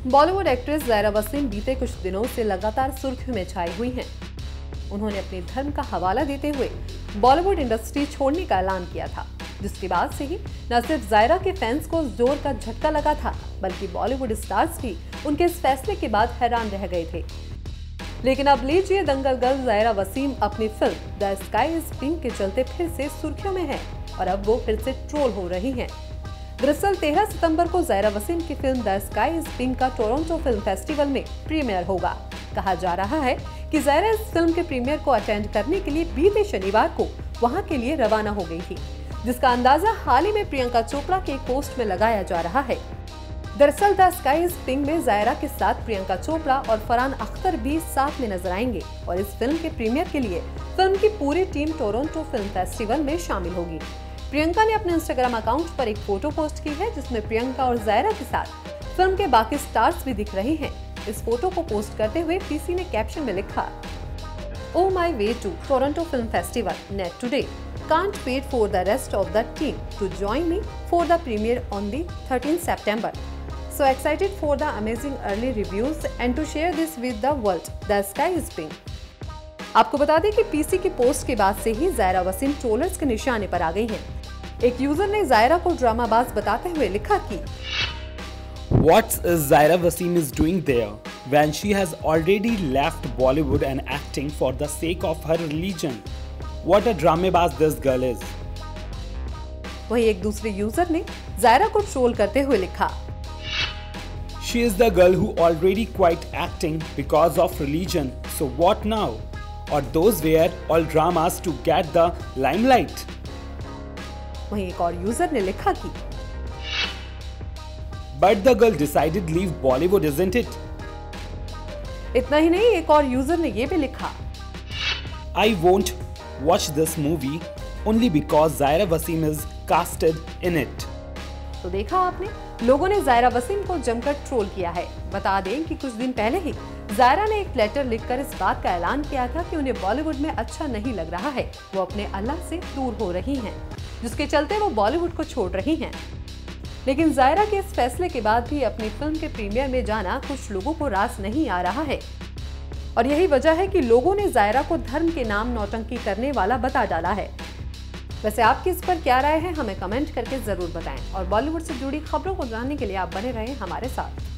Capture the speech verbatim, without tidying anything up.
Bollywood actress Zaira Wasim बीते कुछ दिनों से लगातार सुर्खियों में छाई हुई हैं। उन्होंने अपने धर्म का हवाला देते हुए बॉलीवुड इंडस्ट्री छोड़ने का ऐलान किया था, जिसके बाद से ही न सिर्फ ज़ायरा के फैंस को जोर का झटका लगा था, बल्कि बॉलीवुड स्टार्स भी उनके इस फैसले के बाद हैरान रह गए थे। लेकिन अब लीजिए, दंगल गर्ल ज़ायरा वसीम अपनी film the sky is pink के चलते फिर से सुर्खियों में है और अब वो फिर से ट्रोल हो रही हैं। दरअसल तेरह सितंबर को ज़ायरा वसीम की film the sky is pink का टोरंटो फिल्म फेस्टिवल में प्रीमियर होगा। कहा जा रहा है कि ज़ायरा इस फिल्म के प्रीमियर को अटेंड करने के लिए बीते शनिवार को वहां के लिए रवाना हो गई थी, जिसका अंदाजा हाल ही में प्रियंका चोपड़ा के एक पोस्ट में लगाया जा रहा है। दरअसल द स्काई इज पिंक में ज़ायरा के साथ प्रियंका चोपड़ा और फरहान अख्तर भी साथ में नजर आएंगे और इस फिल्म के प्रीमियर के लिए फिल्म की पूरी टीम टोरंटो फिल्म फेस्टिवल में शामिल होगी। प्रियंका ने अपने इंस्टाग्राम अकाउंट पर एक फोटो पोस्ट की है, जिसमें प्रियंका और ज़ायरा के साथ फिल्म के बाकी स्टार्स भी दिख रहे हैं। इस फोटो को पोस्ट करते हुए पीसी ने कैप्शन में लिखा, "Oh my way to Toronto Film Festival net today. Can't wait for the rest of the team to join me for the premiere on the thirteenth September. So excited for the amazing early reviews and to share this with the world. The sky is pink." आपको बता दें कि PC की post के बाद से ही Zaira Wasim trollers के निशाने पर आ गई हैं। एक यूजर ने ज़ायरा को ड्रामाबाज बताते हुए लिखा कि What is Zyra Wasim is doing there when she has already left Bollywood and acting for the sake of her religion? What a dramabaz this girl is. वहीं एक दूसरे यूजर ने ज़ायरा को ट्रोल करते हुए लिखा, She is the girl who already quit acting because of religion. So what now? Or those were all dramas to get the limelight. वहीं एक और यूजर ने लिखा कि But the girl decided leave Bollywood, isn't it? इतना ही नहीं, एक और यूजर ने ये भी लिखा, I won't watch this movie only because Zyra Wasim is casted in it. तो देखा आपने, लोगों ने ज़ायरा वसीम को जमकर ट्रोल किया है। बता दें कि कुछ दिन पहले ही ज़ायरा ने एक लेटर लिखकर इस बात का ऐलान किया था कि उन्हें बॉलीवुड में अच्छा नहीं लग रहा है, वो अपने अल्लाह से दूर हो रही हैं, जिसके चलते वो बॉलीवुड को छोड़ रही हैं। लेकिन ज़ायरा के इस फैसले के बाद भी अपनी फिल्म के प्रीमियर में जाना कुछ लोगों को रास नहीं आ रहा है और यही वजह है कि लोगों ने ज़ायरा को धर्म के नाम नौटंकी करने वाला बता डाला है। वैसे आपकी इस पर क्या राय है, हमें कमेंट करके जरूर बताएं और बॉलीवुड से जुड़ी खबरों को जानने के लिए आप बने रहें हमारे साथ।